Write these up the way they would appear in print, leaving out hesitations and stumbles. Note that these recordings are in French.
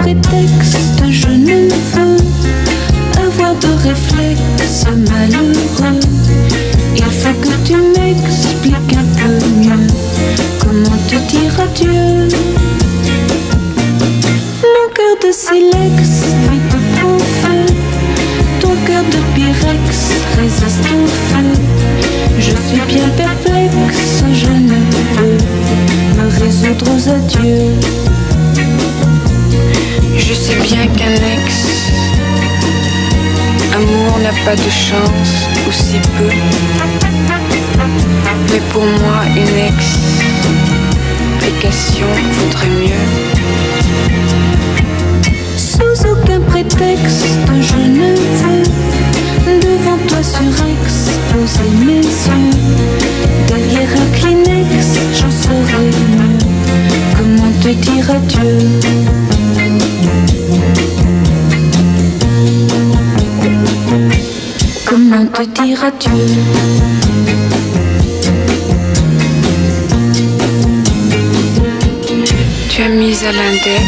prétexte, je ne veux avoir de réflexe malheureux. Il faut que tu m'expliques un peu mieux comment te dire adieu. Mon cœur de silex vite au feu, ton cœur de pyrex résiste au feu. Je suis bien perplexe, je ne peux me résoudre aux adieux. Je sais bien qu'un ex-amour n'a pas de chance, ou si peu. Mais pour moi, une explication vaudrait mieux. Sous aucun prétexte, je ne veux devant toi surex poser mes yeux. Derrière un Kleenex, j'en saurais mieux comment te dire adieu. Comment te dire adieu? Tu as mis à l'index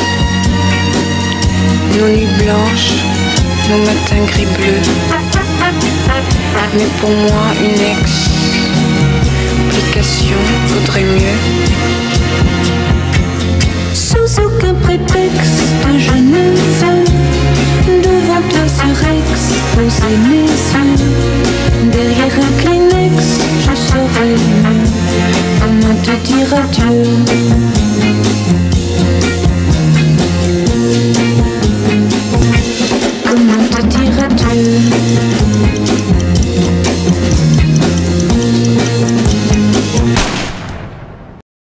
nos nuits blanches, nos matins gris-bleus. Mais pour moi, une explication vaudrait mieux. Sous aucun prétexte, je ne veux devant toi surex poser mes yeux. Derrière un Kleenex, je saurais mieux comment te dire adieu. Comment te dire adieu?